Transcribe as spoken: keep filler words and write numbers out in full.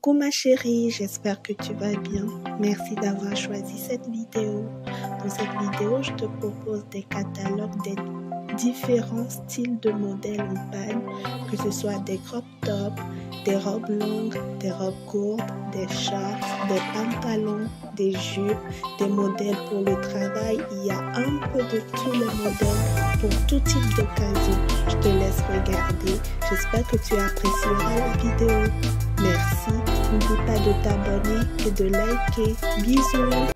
Coucou ma chérie, j'espère que tu vas bien. Merci d'avoir choisi cette vidéo. Dans cette vidéo, je te propose des catalogues des différents styles de modèles en pagne, que ce soit des crop tops, des robes longues, des robes courtes, des shorts, des pantalons, des jupes, des modèles pour le travail. Il y a un peu de tous les modèles pour tout type d'occasion. Je te laisse regarder. J'espère que tu apprécieras la vidéo. Merci. N'oublie pas de t'abonner et de liker. Bisous.